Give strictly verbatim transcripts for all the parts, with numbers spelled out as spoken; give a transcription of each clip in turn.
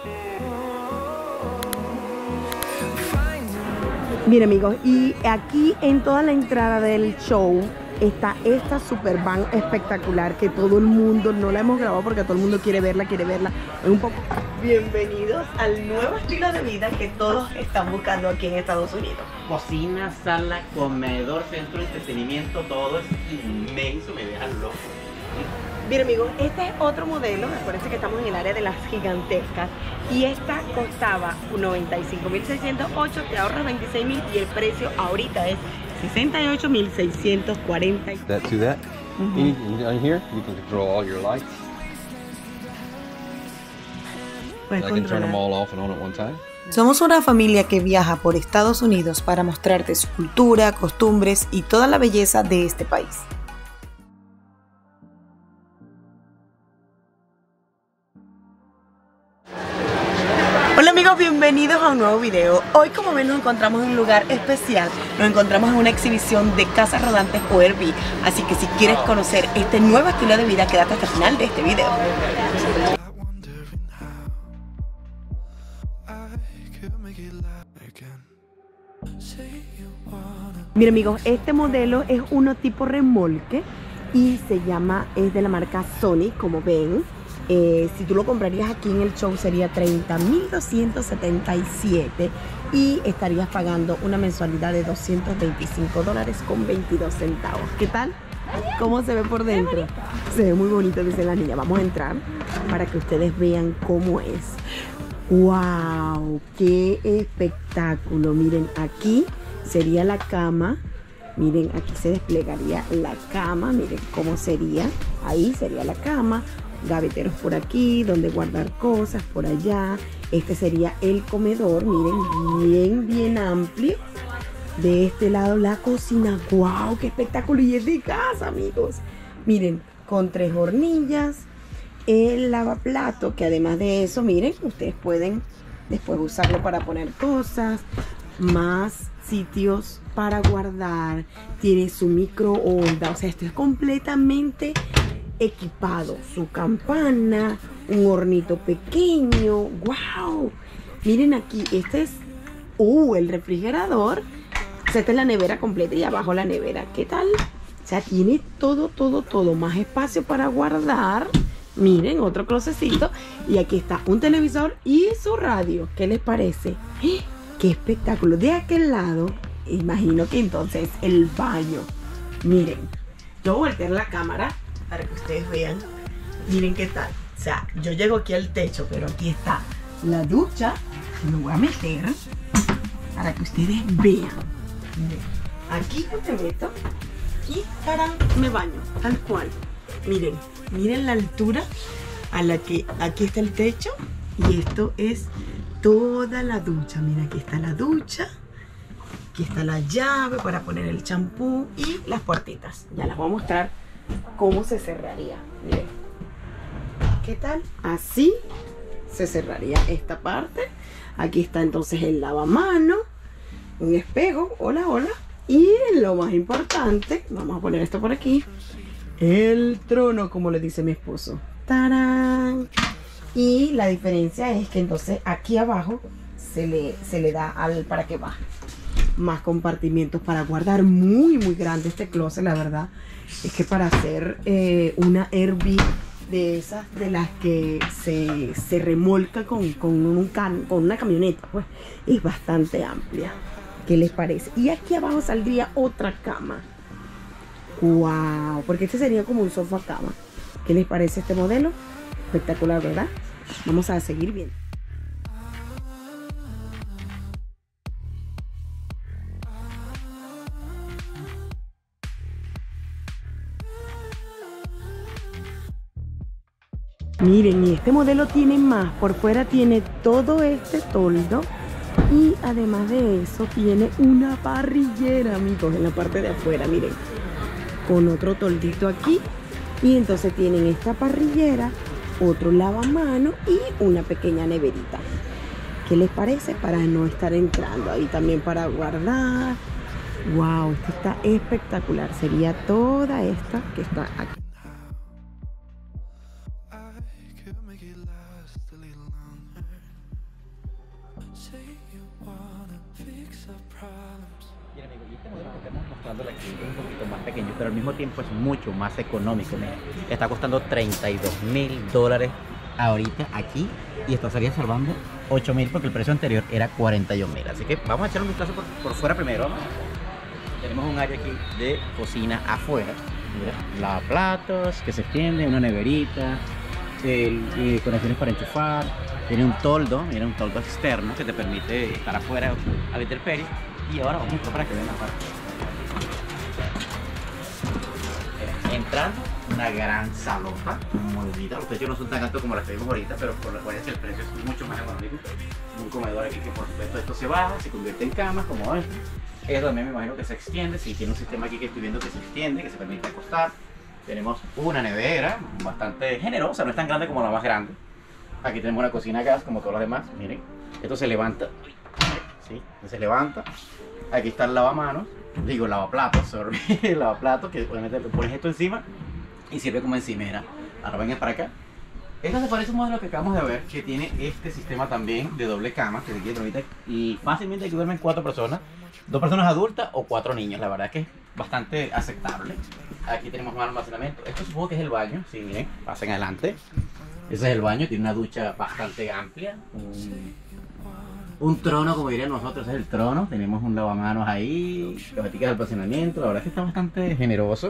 Mira amigos, y aquí en toda la entrada del show está esta super van espectacular que todo el mundo, no la hemos grabado porque todo el mundo quiere verla, quiere verla. Es un poco... Bienvenidos al nuevo estilo de vida que todos están buscando aquí en Estados Unidos. Cocina, sala, comedor, centro de entretenimiento, todo es inmenso, me dejan loco. Bien amigos, este es otro modelo, acuérdense que estamos en el área de las gigantescas y esta costaba noventa y cinco mil seiscientos ocho, te ahorras veintiséis mil y el precio ahorita es sesenta y ocho mil seiscientos cuarenta. That to that. Mm-hmm. And on here, you can control all your lights. I can turn them all off and on at one time. Somos una familia que viaja por Estados Unidos para mostrarte su cultura, costumbres y toda la belleza de este país. Hola amigos, bienvenidos a un nuevo video. Hoy, como ven, nos encontramos en un lugar especial. Nos encontramos en una exhibición de casas rodantes o Airbnb. Así que si quieres conocer este nuevo estilo de vida, quédate hasta el final de este video. Mira amigos, este modelo es uno tipo remolque y se llama, es de la marca Sony, como ven. Eh, si tú lo comprarías aquí en el show sería treinta mil doscientos setenta y siete y estarías pagando una mensualidad de doscientos veinticinco dólares con veintidós centavos. ¿Qué tal? ¿Cómo se ve por dentro? Se ve muy bonito, dice la niña. Vamos a entrar para que ustedes vean cómo es. ¡Wow! ¡Qué espectáculo! Miren, aquí sería la cama. Miren, aquí se desplegaría la cama. Miren cómo sería. Ahí sería la cama. Gaveteros por aquí, donde guardar cosas, por allá. Este sería el comedor, miren, bien, bien amplio. De este lado la cocina. ¡Wow! ¡Qué espectáculo! Y es de casa, amigos. Miren, con tres hornillas. El lavaplato, que además de eso, miren, ustedes pueden después usarlo para poner cosas. Más sitios para guardar. Tiene su microondas. O sea, esto es completamente equipado. Su campana, un hornito pequeño. ¡Wow! Miren aquí, este es uh, el refrigerador. O sea, esta es la nevera completa y abajo la nevera. ¿Qué tal? O sea, tiene todo, todo, todo. Más espacio para guardar. Miren, otro closecito. Y aquí está un televisor y su radio. ¿Qué les parece? ¡Eh! ¡Qué espectáculo! De aquel lado, imagino que entonces el baño. Miren, yo voy a voltear la cámara para que ustedes vean. Miren qué tal. O sea, yo llego aquí al techo, pero aquí está la ducha. Me voy a meter para que ustedes vean. Miren, aquí yo te meto y para me baño, tal cual. Miren, miren la altura a la que aquí está el techo y esto es toda la ducha. Mira, aquí está la ducha. Aquí está la llave para poner el champú y las puertitas. Ya las voy a mostrar cómo se cerraría. Miren. ¿Qué tal? Así se cerraría esta parte. Aquí está entonces el lavamano, un espejo, hola, hola. Y lo más importante, vamos a poner esto por aquí, el trono, como le dice mi esposo. ¡Tarán! Y la diferencia es que entonces aquí abajo se le, se le da al para que baje. Más compartimientos para guardar. Muy, muy grande este closet, la verdad. Es que para hacer eh, una Airbnb de esas de las que se, se remolca con, con, un can, con una camioneta, pues es bastante amplia. ¿Qué les parece? Y aquí abajo saldría otra cama. ¡Wow! Porque este sería como un sofá cama. ¿Qué les parece este modelo? Espectacular, ¿verdad? Vamos a seguir viendo. Miren, y este modelo tiene más. Por fuera tiene todo este toldo. Y además de eso tiene una parrillera, amigos, en la parte de afuera, miren. Con otro toldito aquí. Y entonces tienen esta parrillera, otro lavamano y una pequeña neverita. ¿Qué les parece? Para no estar entrando. Ahí también para guardar. Wow, esto está espectacular. Sería toda esta que está aquí. Bien, amigo, y este modelo que estamos mostrándole aquí es un poquito más pequeño, pero al mismo tiempo es mucho más económico. Mira, está costando treinta y dos mil dólares ahorita aquí y esto estaría salvando ocho mil porque el precio anterior era cuarenta y un mil. Así que vamos a echar un vistazo por, por fuera primero. Vamos. Tenemos un área aquí de cocina afuera. Mira, lavaplatos que se extiende, una neverita, el, y conexiones para enchufar. Tiene un toldo, mira, un toldo externo que te permite estar afuera a la intemperie. Y ahora vamos a para que vean la parte. Entrando, una gran salota muy bonita. Los techos no son tan altos como las que vimos ahorita, pero por la cual el precio es mucho más económico. Un comedor aquí que por supuesto esto se baja, se convierte en camas como este. Esto también me imagino que se extiende, si tiene un sistema aquí que estoy viendo que se extiende, que se permite acostar. Tenemos una nevera bastante generosa, no es tan grande como la más grande. Aquí tenemos una cocina a gas como todas las demás, miren. Esto se levanta, ¿sí? Se levanta. Aquí está el lavamanos, digo lavaplatos, sorry, lavaplatos, que obviamente te pones esto encima y sirve como encimera. Ahora vengan para acá. Esto se parece a un modelo que acabamos de ver, que tiene este sistema también de doble cama, que se quiere ahorita, y fácilmente aquí duermen cuatro personas, dos personas adultas o cuatro niños. La verdad es que es bastante aceptable. Aquí tenemos un almacenamiento. Esto supongo que es el baño, sí, miren, pasen adelante. Ese es el baño, tiene una ducha bastante amplia, un, un trono, como dirían nosotros, ese es el trono. Tenemos un lavamanos ahí, cajeticas de almacenamiento. La verdad es que está bastante generoso.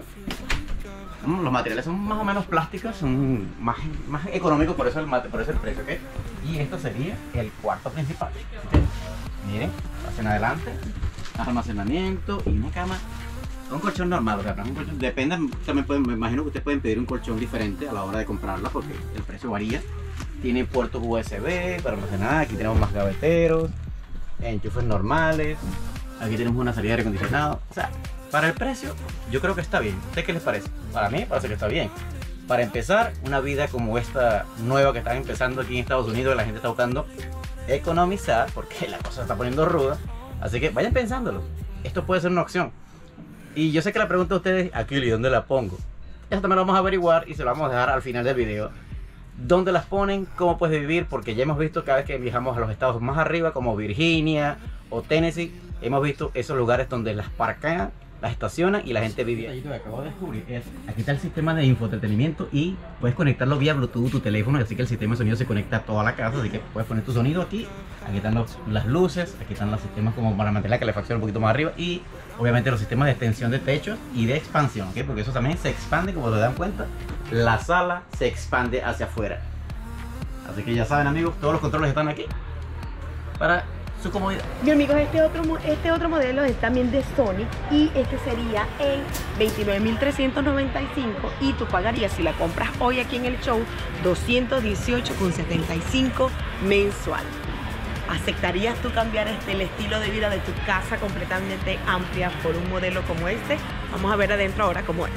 Los materiales son más o menos plásticos, son más, más económicos, por eso, el, por eso el precio, ¿ok? Y esto sería el cuarto principal. ¿Okay? Miren, pasen adelante, almacenamiento y una cama. Un colchón normal, o sea, un colchón, depende, también pueden, me imagino que ustedes pueden pedir un colchón diferente a la hora de comprarla porque el precio varía. Tiene puertos U S B para almacenar, aquí tenemos más gaveteros, enchufes normales, aquí tenemos una salida de aire acondicionado. O sea, para el precio yo creo que está bien. ¿Ustedes qué les parece? Para mí parece que está bien. Para empezar, una vida como esta nueva que están empezando aquí en Estados Unidos, la gente está buscando economizar porque la cosa se está poniendo ruda. Así que vayan pensándolo, esto puede ser una opción. Y yo sé que la pregunta a ustedes, Akili, ¿dónde la pongo? Esto también lo vamos a averiguar y se lo vamos a dejar al final del video. ¿Dónde las ponen? ¿Cómo puedes vivir? Porque ya hemos visto cada vez que viajamos a los estados más arriba, como Virginia o Tennessee, hemos visto esos lugares donde las parquean, las estacionan y la gente vive ahí. Lo que acabo de descubrir es, aquí está el sistema de infoentretenimiento y puedes conectarlo vía Bluetooth tu teléfono, así que el sistema de sonido se conecta a toda la casa, así que puedes poner tu sonido aquí. Aquí están los, las luces, aquí están los sistemas como para mantener la calefacción un poquito más arriba y obviamente los sistemas de extensión de techos y de expansión, ¿okay? Porque eso también se expande, como se dan cuenta, la sala se expande hacia afuera. Así que ya saben, amigos, todos los controles están aquí para su comodidad. Bien, amigos, este otro, este otro modelo es también de Sony y este sería en veintinueve mil trescientos noventa y cinco y tú pagarías, si la compras hoy aquí en el show, doscientos dieciocho con setenta y cinco mensual. ¿Aceptarías tú cambiar este, el estilo de vida de tu casa completamente amplia por un modelo como este? Vamos a ver adentro ahora cómo es.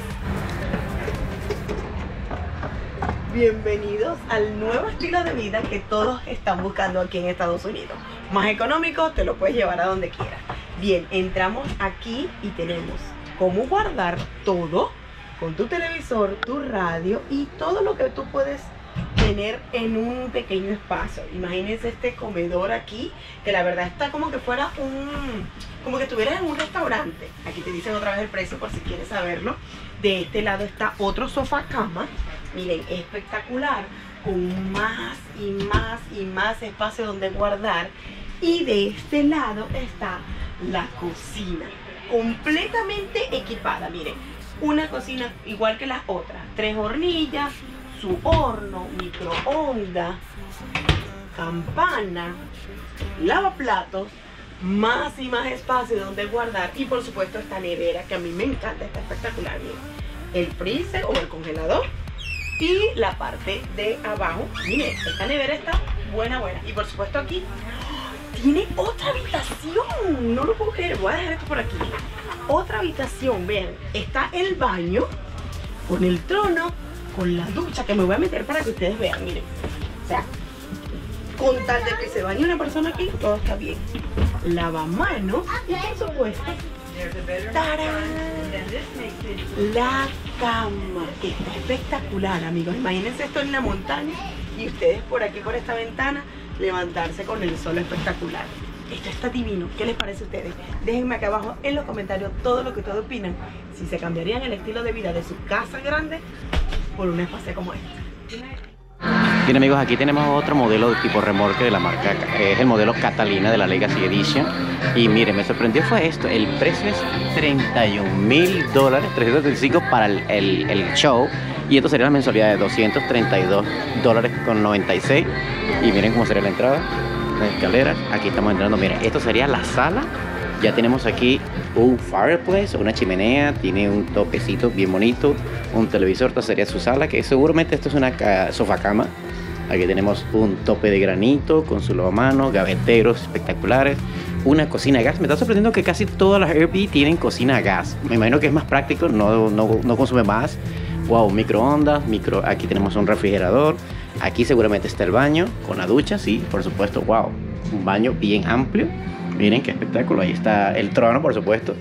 Bienvenidos al nuevo estilo de vida que todos están buscando aquí en Estados Unidos. Más económico, te lo puedes llevar a donde quieras. Bien, entramos aquí y tenemos cómo guardar todo con tu televisor, tu radio y todo lo que tú puedes tener en un pequeño espacio. Imagínense este comedor aquí, que la verdad está como que fuera un, como que estuvieras en un restaurante. Aquí te dicen otra vez el precio por si quieres saberlo. De este lado está otro sofá cama, miren, espectacular, con más y más y más espacio donde guardar. Y de este lado está la cocina, completamente equipada, miren, una cocina igual que las otras, tres hornillas, su horno, microondas, campana, lavaplatos, más y más espacio donde guardar y por supuesto esta nevera que a mí me encanta, está espectacular, miren, el freezer o el congelador y la parte de abajo, miren, esta nevera está buena, buena y por supuesto aquí tiene otra habitación, no lo puedo creer, voy a dejar esto por aquí, otra habitación, vean, está el baño con el trono, con la ducha que me voy a meter para que ustedes vean, miren, o sea, con tal de que se bañe una persona aquí, todo está bien. Lavamanos y por supuesto, ¡tarán!, la cama, que está espectacular, amigos. Imagínense esto en la montaña y ustedes por aquí, por esta ventana, levantarse con el sol espectacular. Esto está divino. ¿Qué les parece a ustedes? Déjenme acá abajo en los comentarios todo lo que ustedes opinan. Si se cambiarían el estilo de vida de su casa grande por un espacio como este. Bien amigos, aquí tenemos otro modelo de tipo remolque de la marca, es el modelo Catalina de la Legacy Edition. Y miren, me sorprendió fue esto, el precio es treinta y un mil dólares, trescientos treinta y cinco para el, el, el show. Y esto sería la mensualidad de doscientos treinta y dos dólares con noventa y seis. Y miren cómo sería la entrada, las escaleras, aquí estamos entrando, miren, esto sería la sala. Ya tenemos aquí un fireplace, una chimenea, tiene un topecito bien bonito, un televisor, esta sería su sala, que seguramente esto es una sofá cama. Aquí tenemos un tope de granito con su lavamanos, gaveteros espectaculares, una cocina a gas. Me está sorprendiendo que casi todas las Airbnb tienen cocina a gas. Me imagino que es más práctico, no, no, no consume más. Wow, microondas, micro, aquí tenemos un refrigerador. Aquí seguramente está el baño con la ducha, sí, por supuesto. Wow, un baño bien amplio. Miren qué espectáculo, ahí está el trono, por supuesto.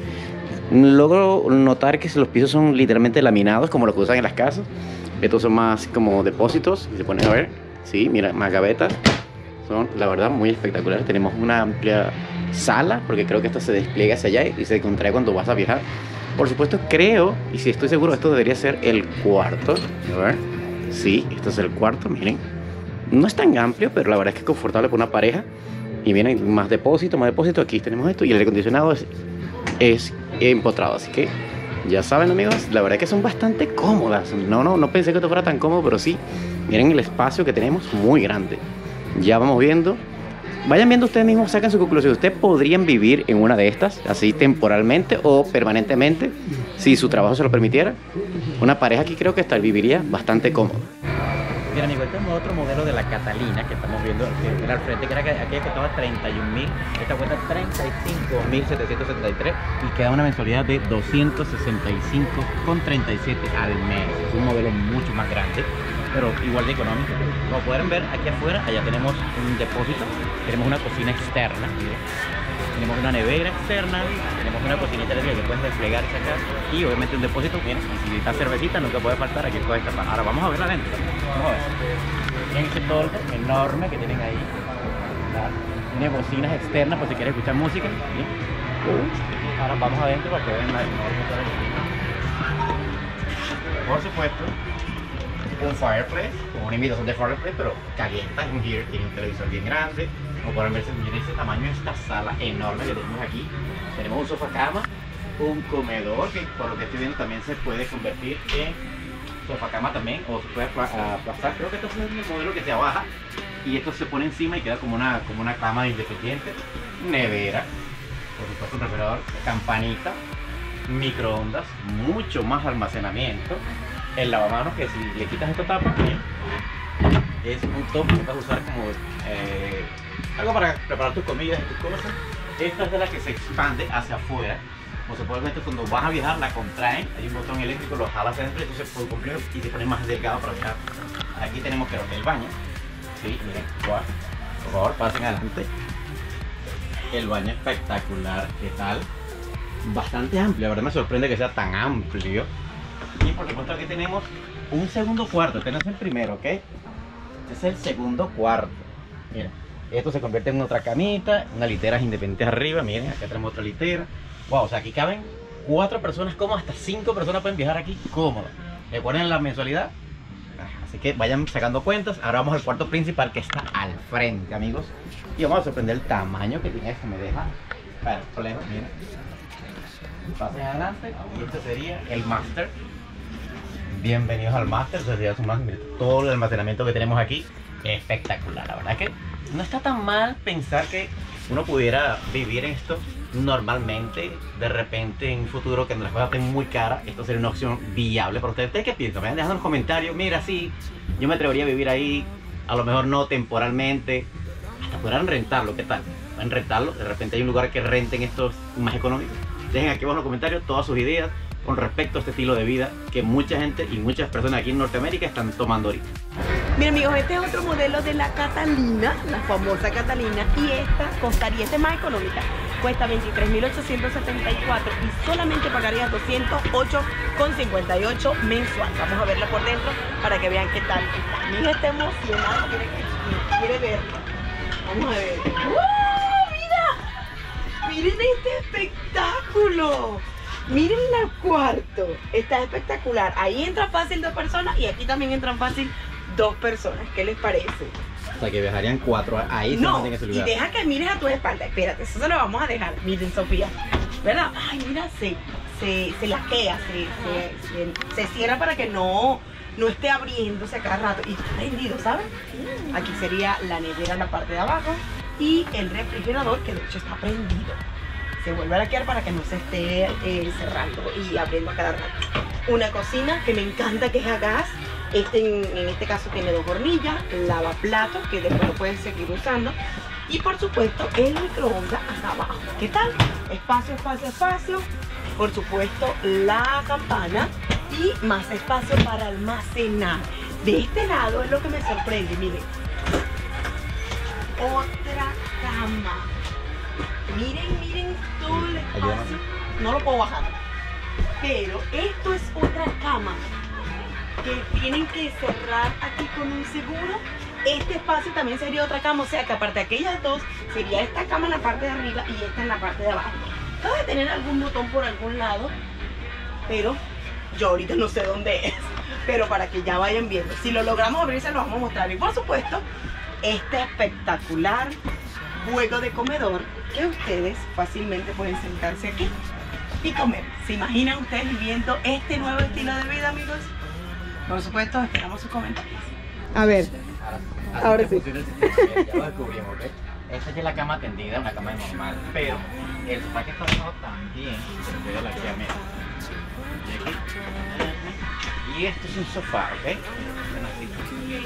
Logro notar que los pisos son literalmente laminados, como los que usan en las casas. Estos son más como depósitos, si se ponen a ver. Sí, mira, más gavetas. Son, la verdad, muy espectaculares. Tenemos una amplia sala, porque creo que esto se despliega hacia allá y se contrae cuando vas a viajar. Por supuesto, creo, y si estoy seguro, esto debería ser el cuarto. A ver. Sí, esto es el cuarto, miren. No es tan amplio, pero la verdad es que es confortable para una pareja. Y miren, más depósito, más depósito. Aquí tenemos esto. Y el aire acondicionado es, es empotrado. Así que ya saben, amigos, la verdad es que son bastante cómodas. No, no, no pensé que esto fuera tan cómodo, pero sí. Miren el espacio que tenemos, muy grande. Ya vamos viendo. Vayan viendo ustedes mismos, saquen su conclusión. ¿Ustedes podrían vivir en una de estas, así temporalmente o permanentemente, si su trabajo se lo permitiera? Una pareja aquí creo que esta viviría bastante cómodo. Bien amigos, este es otro modelo de la Catalina que estamos viendo que era al frente, que era aquella que costaba treinta y un mil, esta cuesta treinta y cinco mil setecientos setenta y tres y queda una mensualidad de doscientos sesenta y cinco con treinta y siete al mes. Es un modelo mucho más grande, pero igual de económico. Como pueden ver aquí afuera, allá tenemos un depósito, tenemos una cocina externa, miren. Tenemos una nevera externa, tenemos una cocinita que puedes desplegar acá y obviamente un depósito. Miren, si necesitas cervecita nunca puede faltar, aquí puedes tapar. Ahora vamos a verla adentro. Vamos a ver. Miren ese toldo enorme que tienen ahí. Tiene bocinas externas por si quieres escuchar música. ¿Sí? Ahora vamos adentro para que vean la enorme toldo. Por supuesto, un fireplace, como una invitación de fireplace, pero calienta en here, tiene un televisor bien grande. Como pueden ver, miren ese tamaño de esta sala enorme que tenemos aquí. Tenemos un sofá cama, un comedor que por lo que estoy viendo también se puede convertir en sofá cama también, o se puede aplastar. Creo que esto es un modelo que se abaja y esto se pone encima y queda como una, como una cama independiente. Nevera, por supuesto un refrigerador, campanita, microondas, mucho más almacenamiento. El lavamanos que si le quitas esta tapa, es un top que vas a usar como eh, algo para preparar tus comidas y tus cosas. Esta es de la que se expande hacia afuera. O se puede ver cuando vas a viajar la contraen. Hay un botón eléctrico, lo jalas adentro y entonces por completo y se pone más delgado para viajar. Aquí tenemos creo que el baño. Sí, miren, wow. Por favor, pasen adelante. El baño espectacular, ¿qué tal? Bastante amplio, la verdad me sorprende que sea tan amplio. Y por supuesto aquí tenemos un segundo cuarto. Este no es el primero, ¿ok? Este es el segundo cuarto. Miren, esto se convierte en otra camita, unas literas independientes arriba. Miren, acá tenemos otra litera. Wow, o sea, aquí caben cuatro personas, como hasta cinco personas pueden viajar aquí cómodo. Recuerden la mensualidad. Así que vayan sacando cuentas. Ahora vamos al cuarto principal que está al frente, amigos. Y vamos a sorprender el tamaño que tiene esto. Me deja perplejo, miren. Pasen adelante. Y este sería el master. Bienvenidos al master. Sería su master. Miren, todo el almacenamiento que tenemos aquí. Espectacular. La verdad que no está tan mal pensar que uno pudiera vivir esto normalmente, de repente en un futuro que las cosas estén muy caras. Esto sería una opción viable para ustedes. ¿Ustedes qué piensan? Vayan dejando en los comentarios. Mira, sí, yo me atrevería a vivir ahí, a lo mejor no temporalmente, hasta podrán rentarlo. ¿Qué tal? Pueden rentarlo, de repente hay un lugar que renten estos más económicos. Dejen aquí abajo en los comentarios todas sus ideas con respecto a este estilo de vida que mucha gente y muchas personas aquí en Norteamérica están tomando ahorita. Miren amigos, este es otro modelo de la Catalina, la famosa Catalina, y esta costaría, esta es más económica, cuesta veintitrés mil ochocientos setenta y cuatro y solamente pagarías doscientos ocho con cincuenta y ocho mensual. Vamos a verla por dentro para que vean qué tal está. Mi hija está emocionada, quiere, quiere verla. Vamos a ver. ¡Uh! ¡Mira! espectáculo! Miren el cuarto, está espectacular. Ahí entran fácil dos personas y aquí también entran fácil dos personas. ¿Qué les parece? O sea, que viajarían cuatro. Ahí se No, mantiene ese y lugar. deja que mires a tu espalda. Espérate, eso se lo vamos a dejar. Miren, Sofía, ¿verdad? Ay, mira, se, se, se laquea, se, se, se, se cierra para que no, no esté abriéndose a cada rato. Y está prendido, ¿sabes? Aquí sería la nevera en la parte de abajo y el refrigerador, que de hecho está prendido. Se vuelve a laquear para que no se esté eh, cerrando y abriendo a cada rato. Una cocina que me encanta, que es a gas. Este, en, en este caso tiene dos hornillas, lavaplatos que después lo puedes seguir usando. Y por supuesto el microondas acá abajo. ¿Qué tal? Espacio, espacio, espacio. Por supuesto la campana y más espacio para almacenar. De este lado es lo que me sorprende, miren. Otra cama. Miren, miren todo el espacio. No lo puedo bajar. Pero esto es otra cama que tienen que cerrar aquí con un seguro. Este espacio también sería otra cama, o sea que aparte de aquellas dos, sería esta cama en la parte de arriba y esta en la parte de abajo. Debe tener algún botón por algún lado, pero yo ahorita no sé dónde es. Pero para que ya vayan viendo, si lo logramos abrir se lo vamos a mostrar. Y por supuesto, este espectacular juego de comedor que ustedes fácilmente pueden sentarse aquí y comer. ¿Se imaginan ustedes viviendo este nuevo estilo de vida, amigos? Por supuesto, esperamos sus comentarios. A ver, Ahora, ahora sí. funciona el sistema, ya lo descubrimos, ¿ok? Esta ya es la cama tendida, una cama normal, pero el sofá que está abajo también se puede la que mira. Y aquí. Y esto es un sofá, ¿ok? Ven así.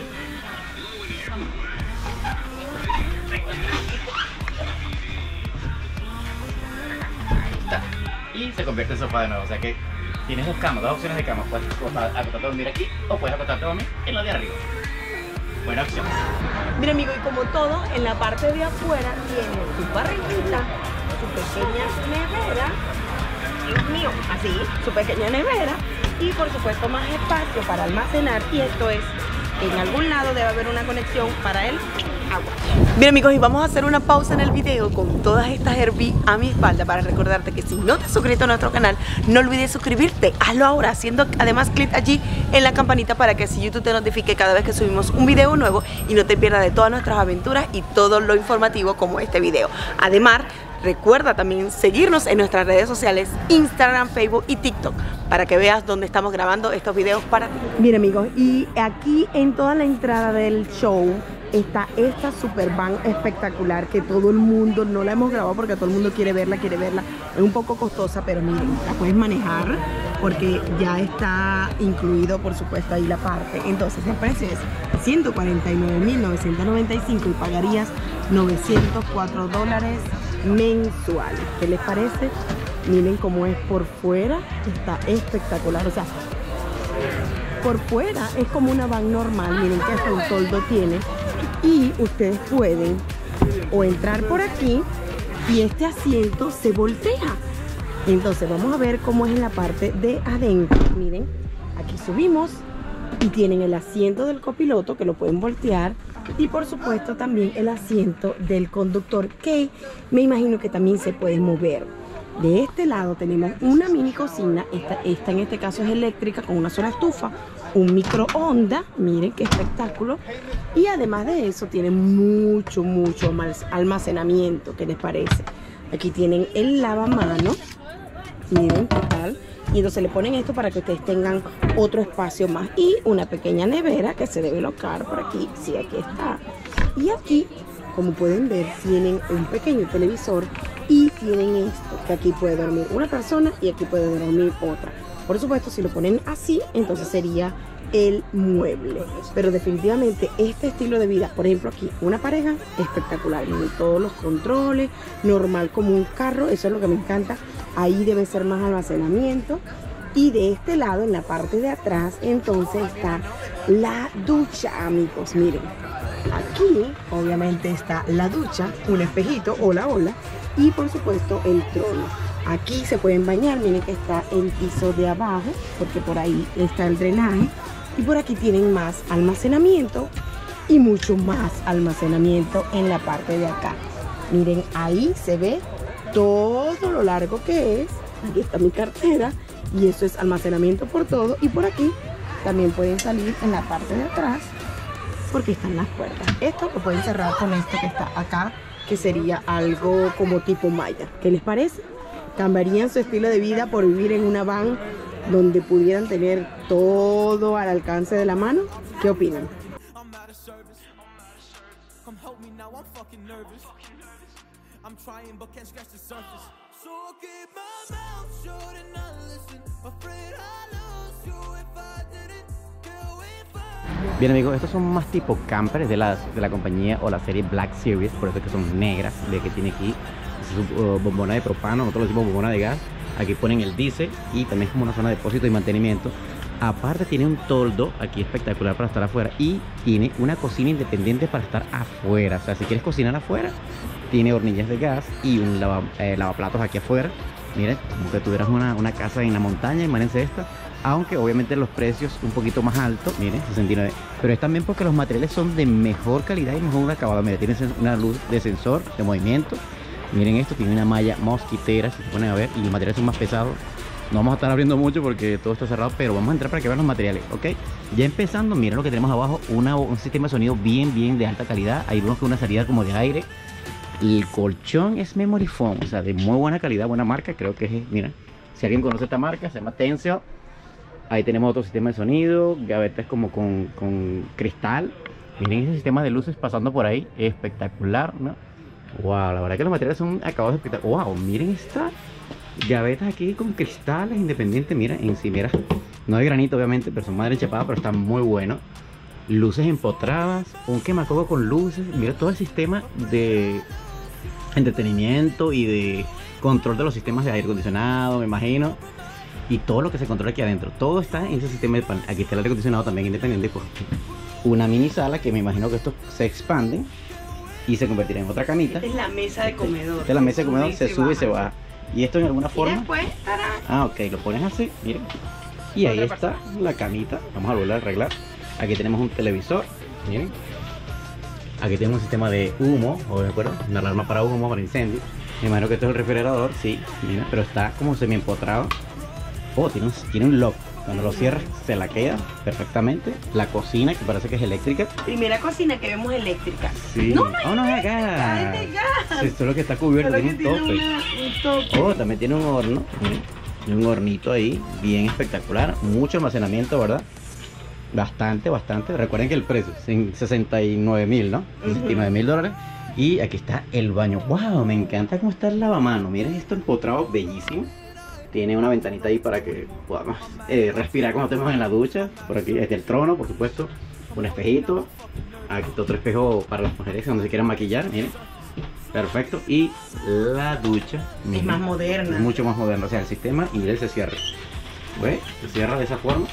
Ahí está. Y se convierte en sofá de nuevo, o sea que tienes dos camas, dos opciones de cama. Puedes acostarte a dormir aquí o puedes acostarte a dormir en la de arriba. Buena opción. Mira, amigo, y como todo, en la parte de afuera tiene su parrillita, su pequeña nevera, Dios mío, así, su pequeña nevera y por supuesto más espacio para almacenar. Y esto es, en algún lado debe haber una conexión para el agua. Bien, amigos, y vamos a hacer una pausa en el video con todas estas Airbnb a mi espalda para recordarte que si no te has suscrito a nuestro canal, no olvides suscribirte. Hazlo ahora, haciendo además clic allí en la campanita para que así YouTube te notifique cada vez que subimos un video nuevo y no te pierdas de todas nuestras aventuras y todo lo informativo como este video. Además, recuerda también seguirnos en nuestras redes sociales, Instagram, Facebook y TikTok, para que veas dónde estamos grabando estos videos para ti. Bien, amigos, y aquí en toda la entrada del show está esta super van espectacular que todo el mundo, no la hemos grabado porque todo el mundo quiere verla, quiere verla. Es un poco costosa, pero miren, la puedes manejar porque ya está incluido, por supuesto, ahí la parte. Entonces el precio es ciento cuarenta y nueve mil novecientos noventa y cinco y pagarías novecientos cuatro dólares mensuales. ¿Qué les parece? Miren cómo es por fuera, está espectacular. O sea, por fuera es como una van normal. Miren que hasta un toldo tiene. Y ustedes pueden o entrar por aquí y este asiento se voltea. Entonces vamos a ver cómo es en la parte de adentro. Miren, aquí subimos y tienen el asiento del copiloto que lo pueden voltear. Y por supuesto también el asiento del conductor que me imagino que también se puede mover. De este lado tenemos una mini cocina, esta, esta en este caso es eléctrica con una sola estufa, un microondas, miren qué espectáculo. Y además de eso tiene mucho, mucho más almacenamiento, ¿qué les parece? Aquí tienen el lavamanos, miren qué tal. Y entonces le ponen esto para que ustedes tengan otro espacio más. Y una pequeña nevera que se debe colocar por aquí. Sí, aquí está. Y aquí, como pueden ver, tienen un pequeño televisor. Y tienen esto, que aquí puede dormir una persona y aquí puede dormir otra. Por supuesto, si lo ponen así, entonces sería el mueble. Pero definitivamente este estilo de vida, por ejemplo aquí, una pareja espectacular. Miren, todos los controles, normal como un carro, eso es lo que me encanta. Ahí debe ser más almacenamiento. Y de este lado, en la parte de atrás, entonces está la ducha, amigos. Miren, aquí obviamente está la ducha, un espejito, hola, hola. Y por supuesto el trono. Aquí se pueden bañar, miren que está el piso de abajo, porque por ahí está el drenaje. Y por aquí tienen más almacenamiento y mucho más almacenamiento en la parte de acá. Miren, ahí se ve todo lo largo que es. Aquí está mi cartera y eso es almacenamiento por todo. Y por aquí también pueden salir en la parte de atrás porque están las puertas. Esto lo pueden cerrar con esto que está acá, que sería algo como tipo malla. ¿Qué les parece? ¿Cambiarían su estilo de vida por vivir en una van donde pudieran tener todo al alcance de la mano? ¿Qué opinan? Bien amigos, estos son más tipo campers de la, de la compañía o la serie Black Series, por eso es que son negras, de que tiene aquí su uh, bombona de propano, nosotros lo decimos bombona de gas. Aquí ponen el diésel y también es como una zona de depósito y mantenimiento. Aparte tiene un toldo aquí espectacular para estar afuera y tiene una cocina independiente para estar afuera. O sea, si quieres cocinar afuera, tiene hornillas de gas y un lava, eh, lavaplatos aquí afuera. Miren, como que tuvieras una, una casa en la montaña, imagínense esta. Aunque obviamente los precios un poquito más altos, miren, sesenta y nueve. Pero es también porque los materiales son de mejor calidad y mejor acabado. Miren, tiene una luz de sensor de movimiento. Miren esto, tiene una malla mosquitera, si se ponen a ver, y los materiales son más pesados. No vamos a estar abriendo mucho porque todo está cerrado, pero vamos a entrar para que vean los materiales, ¿ok? Ya empezando, miren lo que tenemos abajo, una, un sistema de sonido bien, bien de alta calidad. Hay unos que una salida como de aire. El colchón es memory foam, o sea, de muy buena calidad, buena marca, creo que es, mira, si alguien conoce esta marca, se llama Tencel. Ahí tenemos otro sistema de sonido, gavetas como con, con cristal. Miren ese sistema de luces pasando por ahí, espectacular, ¿no? Wow, la verdad que los materiales son acabados espectaculares. Wow, miren esta gavetas aquí con cristales independientes. Mira, encimeras, no hay granito obviamente, pero son madre chapada, pero están muy buenos. Luces empotradas, un quemacoco con luces. Mira todo el sistema de entretenimiento y de control de los sistemas de aire acondicionado, me imagino. Y todo lo que se controla aquí adentro, todo está en ese sistema de panel. Aquí está el aire acondicionado también independiente. Pues, una mini sala que me imagino que estos se expanden y se convertirá en otra camita. Esta es la mesa de comedor. Esta es la mesa de comedor, se, se sube y se baja. Y esto en alguna forma. Y después, ¡tarán! Ah, ok, lo pones así, miren. Y ahí está la camita. Vamos a volver a arreglar. Aquí tenemos un televisor, miren. Aquí tenemos un sistema de humo, ¿o de acuerdo? Una alarma para humo, para incendio. Me imagino que esto es el refrigerador, sí, miren, pero está como semi empotrado. Oh, tiene un, tiene un lock. Cuando lo cierras se la queda perfectamente. La cocina, que parece que es eléctrica. Primera cocina que vemos eléctrica. Sí. No, no, oh, no es de gas. gas. Sí, esto es lo que está cubierto, Solo tiene que un tiene tope. una- un tope. Oh, también tiene un horno. Miren, tiene un hornito ahí, bien espectacular. Mucho almacenamiento, ¿verdad? Bastante, bastante. Recuerden que el precio es en sesenta y nueve mil, ¿no? sesenta y nueve mil dólares. Y aquí está el baño. ¡Wow! Me encanta cómo está el lavamano. Miren esto empotrado, bellísimo. Tiene una ventanita ahí para que podamos eh, respirar cuando estemos en la ducha. Por aquí está el trono, por supuesto. Un espejito. Aquí está otro espejo para las mujeres donde se quieran maquillar. Miren. Perfecto. Y la ducha. Miren, más moderna. es mucho más moderna. O sea, el sistema y él se cierra. ¿Ves? Se cierra de esa forma.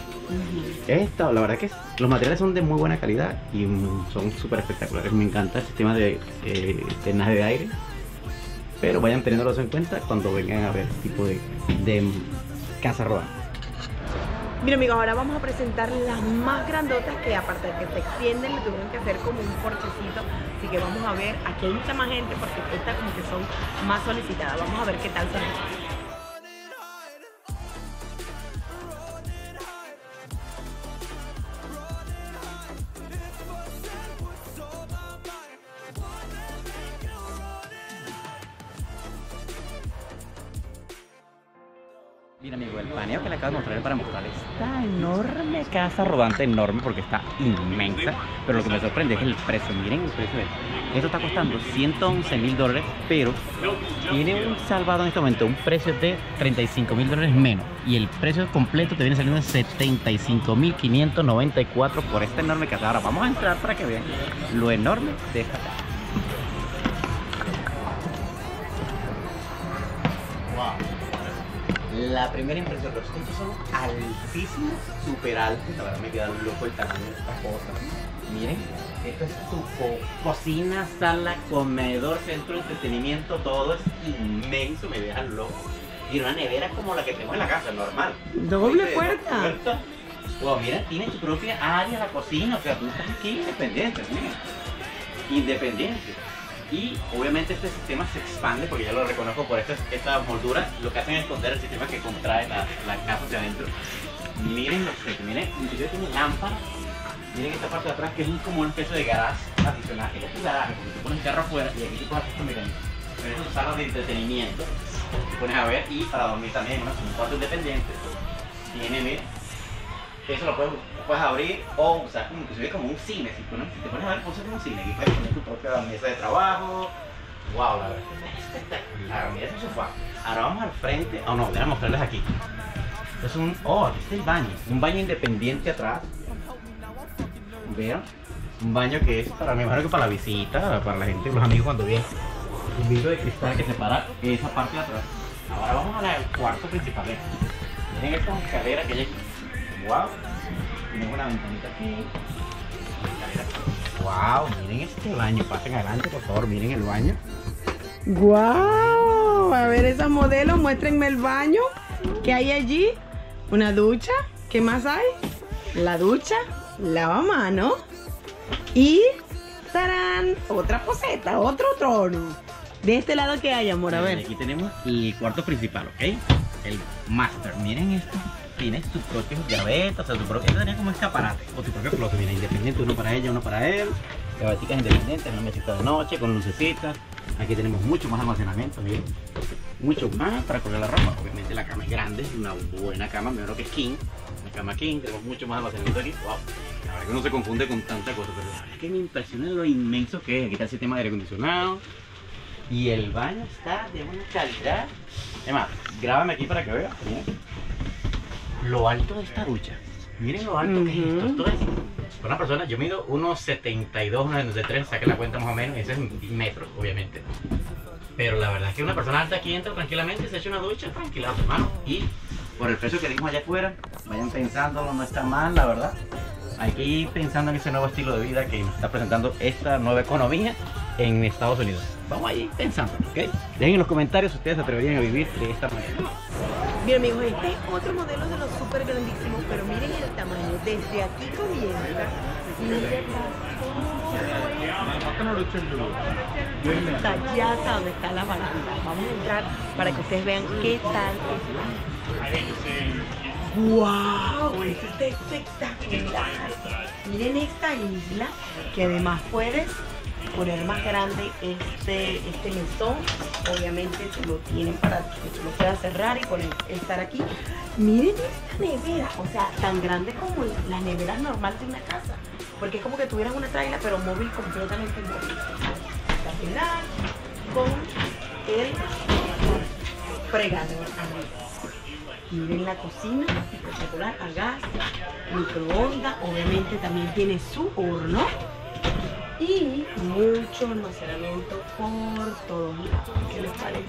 Esta, la verdad que los materiales son de muy buena calidad y mm, son súper espectaculares. Me encanta el sistema de eh, drenaje de aire. Pero vayan teniéndolo en cuenta cuando vengan a ver este tipo de, de casa rodante. Mira amigos, ahora vamos a presentar las más grandotas que aparte de que se extienden, le tuvieron que hacer como un porchecito. Así que vamos a ver, aquí hay mucha más gente porque estas como que son más solicitadas. Vamos a ver qué tal son. Mira amigo, el paneo que le acabo de mostrar para mostrarles esta enorme casa rodante, enorme porque está inmensa. Pero lo que me sorprende es el precio. Miren el precio de esto. Esto está costando ciento once mil dólares, pero tiene un salvado en este momento, un precio de treinta y cinco mil dólares menos. Y el precio completo te viene saliendo en setenta y cinco mil quinientos noventa y cuatro por esta enorme casa. Ahora vamos a entrar para que vean lo enorme de esta casa. La primera impresión, los techos son altísimos, súper altos. La verdad me queda loco el tamaño de esta cosa. Miren, esto es tu co cocina, sala, comedor, centro de entretenimiento, todo es inmenso, me deja loco. Y una nevera como la que tengo en la casa, normal. Doble ¿Viste? puerta. puerta. Wow, mira, tiene tu propia área, la cocina, o sea, tú estás aquí independiente, mira. Independiente. Y obviamente este sistema se expande porque ya lo reconozco por estas, estas molduras. Lo que hacen es esconder el sistema que contrae la, la casa hacia adentro. Miren lo que miren, inclusive tiene lámparas. Miren esta parte de atrás que es como una especie de garage adicional. Este es tu garaje, porque tú pones el carro afuera y aquí tú puedes hacer este mecanismo. Pero eso es salas de entretenimiento. Te pones a ver y para dormir también, ¿no? Un cuarto independiente. Tiene, mira. Eso lo puedes, lo puedes abrir o usar como, inclusive como un cine. Si, pones, si te pones a ver, puedes como un cine. Aquí puedes poner tu propia mesa de trabajo. Wow, la verdad es espectacular. Mira ese sofá. Ahora vamos al frente. Oh no, déjame mostrarles aquí. Es un, oh, aquí está el baño. Un baño independiente atrás. ¿Vieron? Un baño que es para, me imagino que para la visita, para la gente, los amigos cuando vienen. Un vidrio de cristal que separa esa parte de atrás. Ahora vamos al cuarto principal. Miren esta escalera que hay aquí. Wow. Tenemos una ventanita aquí. Wow, miren este baño. Pasen adelante, por favor, miren el baño. ¡Guau! A ver esa modelo, muéstrenme el baño que hay allí. Una ducha. ¿Qué más hay? La ducha, lavamanos y ¡tarán! Otra poseta, otro trono. De este lado, ¿qué hay, amor? A ver. Aquí tenemos el cuarto principal, ¿ok? El master. Miren esto. Tienes tus propios gavetas, o sea, tu propio, esto sería como escaparate, o tu propio closet, mira, independiente, uno para ella, uno para él, gaveticas independientes, una mesita de noche con lucecitas. Aquí tenemos mucho más almacenamiento, miren, mucho más para colgar la ropa. Obviamente la cama es grande, una buena cama, mejor que es king, una cama king, tenemos mucho más almacenamiento aquí. Wow, la verdad que uno se confunde con tanta cosa, pero la verdad es que me impresiona lo inmenso que es. Aquí está el sistema de aire acondicionado y el baño está de una calidad. Es más, grábame aquí para que veas, miren lo alto de esta ducha. Miren lo alto uh-huh. que es esto. Esto es para una persona, yo mido uno setenta y dos, uno setenta y tres, saque la cuenta más o menos, ese es metros, obviamente. Pero la verdad es que una persona alta aquí entra tranquilamente, se echa una ducha tranquila, hermano. Y por el precio que dimos allá afuera, vayan pensándolo, no está mal, la verdad. Hay que ir pensando en ese nuevo estilo de vida que nos está presentando esta nueva economía en Estados Unidos. Vamos a ir pensando, ¿ok? Dejen en los comentarios si ustedes se atreverían a vivir de esta manera. Bien, amigos, este es otro modelo de los súper grandísimos, pero miren el tamaño. Desde aquí comienza. Miren hasta allá hasta donde está la baranda. Vamos a entrar para que ustedes vean qué tal es. ¡Wow! Esto está espectacular. Miren esta isla que además puedes poner más grande este, este mesón. Obviamente te lo tienen para que tú lo puedas cerrar y poner, estar aquí. Miren esta nevera, o sea, tan grande como las neveras normales de una casa, porque es como que tuvieras una traila pero móvil, completamente móvil. Terminar con el fregador. Miren la cocina, espectacular, a gas, microondas, obviamente también tiene su horno. Y mucho almacenamiento por todos lados. ¿Qué les parece?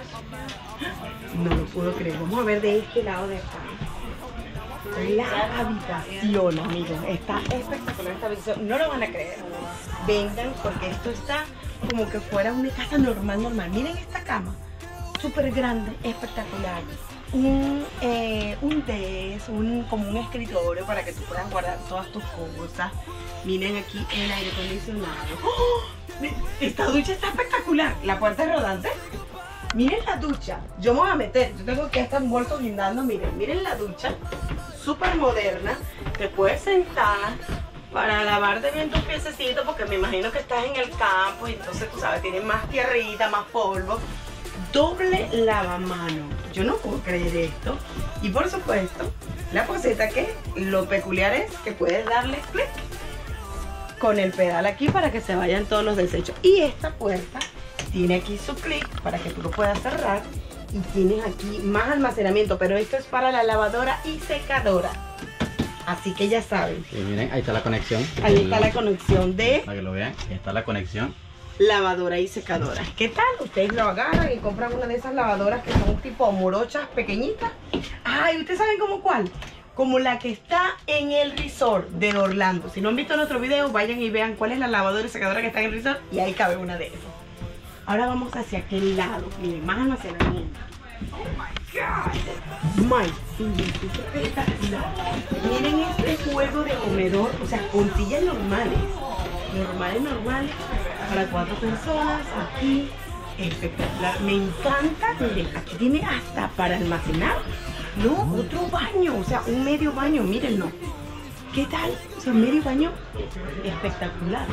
No lo puedo creer. Vamos a ver de este lado de acá. La habitación, amigos. Está espectacular esta habitación. No lo van a creer. Vengan porque esto está como que fuera una casa normal, normal. Miren esta cama. Súper grande, espectacular. Un, eh, un desk, un, como un escritorio para que tú puedas guardar todas tus cosas. Miren aquí el aire acondicionado. ¡Oh! Esta ducha está espectacular. La puerta es rodante. Miren la ducha. Yo me voy a meter. Yo tengo que estar bolso guindando. Miren, miren la ducha. Súper moderna. Te puedes sentar para lavarte bien tus piececitos, porque me imagino que estás en el campo y entonces tú sabes, tienes más tierrita, más polvo. Doble lavamano. Yo no puedo creer esto. Y por supuesto, la poseta, que lo peculiar es que puedes darle clic con el pedal aquí para que se vayan todos los desechos. Y esta puerta tiene aquí su clic para que tú lo puedas cerrar. Y tienes aquí más almacenamiento, pero esto es para la lavadora y secadora. Así que ya saben. Y miren, ahí está la conexión. Ahí está la conexión de... Para que lo vean, ahí está la conexión. Lavadora y secadora. ¿Qué tal? Ustedes lo agarran y compran una de esas lavadoras que son tipo morochas pequeñitas. Ay, ¿ustedes saben como cuál? Como la que está en el resort de Orlando. Si no han visto nuestro video, vayan y vean cuál es la lavadora y secadora que está en el resort y ahí cabe una de esas. Ahora vamos hacia aquel lado. Miren, más almacenamiento. Oh my God. My espectacular. Miren este juego de comedor, o sea, con sillas normales. Normales, normales. para cuatro personas aquí. Espectacular, me encanta. Miren, aquí tiene hasta para almacenar, no, otro baño, o sea, un medio baño, mírenlo. ¿Qué tal? O sea, medio baño espectacular.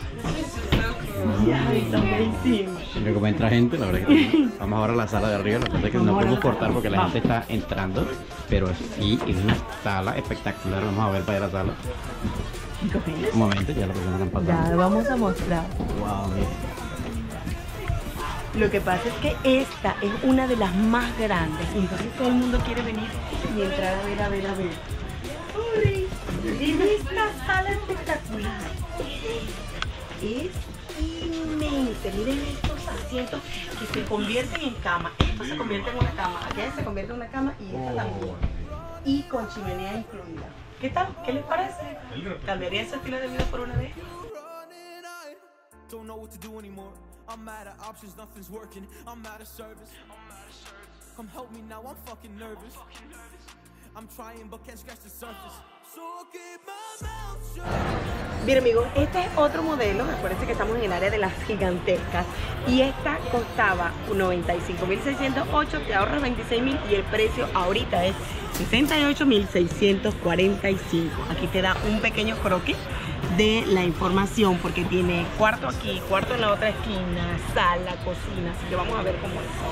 Ya, está buenísimo. Mira cómo entra gente, la verdad que vamos ahora a la sala de arriba, la verdad es que no podemos cortar porque la Vamos. gente está entrando, pero sí, es una sala espectacular, vamos a ver para allá la sala. Un momento, ya lo personas están pasando. Ya vamos a mostrar. Wow, mira. Lo que pasa es que esta es una de las más grandes y entonces todo el mundo quiere venir y entrar a ver, a ver, a ver. ¡Uy! Miren esta sala espectacular. Es inmensa. Miren estos asientos que se convierten en cama. Esto se convierte en una cama. Aquella se convierte en una cama y esta también. Y con chimenea incluida. ¿Qué tal? ¿Qué les parece? ¿Cambiaría ese estilo de vida por una vez? Don't know what to do anymore. I'm out of options, nothing's working. I'm out of service. Come help me now, I'm fucking nervous. I'm trying but can't scratch the surface. So I'll keep my mouth shut. Bien amigos, este es otro modelo, acuérdense que estamos en el área de las gigantescas y esta costaba noventa y cinco mil seiscientos ocho, te ahorras veintiséis mil y el precio ahorita es sesenta y ocho mil seiscientos cuarenta y cinco. Aquí te da un pequeño croquis de la información porque tiene cuarto aquí, cuarto en la otra esquina, sala, cocina, así que vamos a ver cómo es.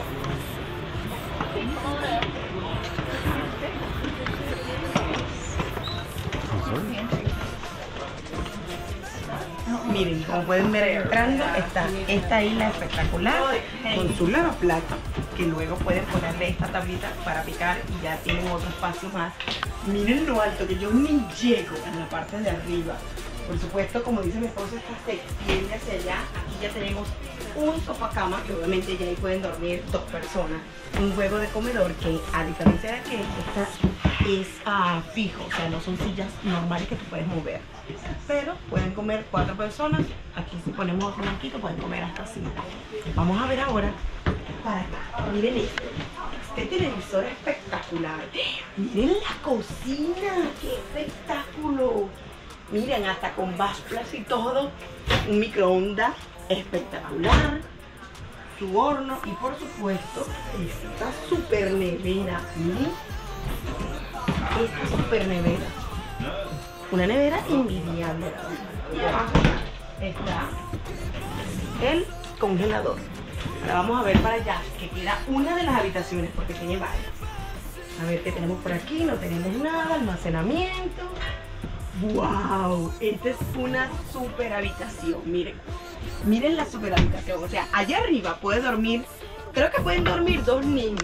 Miren, como pueden ver entrando está esta isla espectacular con su lavaplato, que luego pueden ponerle esta tablita para picar y ya tienen otro espacio más. Miren lo alto que yo ni llego en la parte de arriba. Por supuesto, como dice mi esposo, esta se extiende hacia allá. Aquí ya tenemos un sofá cama, que obviamente ya ahí pueden dormir dos personas. Un juego de comedor que, a diferencia de que esta es uh, fijo, o sea, no son sillas normales que tú puedes mover. Pero pueden comer cuatro personas. Aquí si ponemos otro banquito pueden comer hasta cinco. Vamos a ver ahora para acá. Miren esto. Este televisor es espectacular. Miren la cocina. ¡Qué espectáculo! Miren, hasta con basplas y todo. Un microondas espectacular. Su horno y por supuesto esta super nevera. Miren. Esta super nevera. Una nevera envidiable. Y abajo está el congelador. Ahora vamos a ver para allá, que queda una de las habitaciones, porque tiene varias. A ver qué tenemos por aquí. No tenemos nada, almacenamiento. ¡Wow! Esta es una super habitación. Miren, miren la super habitación. O sea, allá arriba puede dormir, creo que pueden dormir dos niños.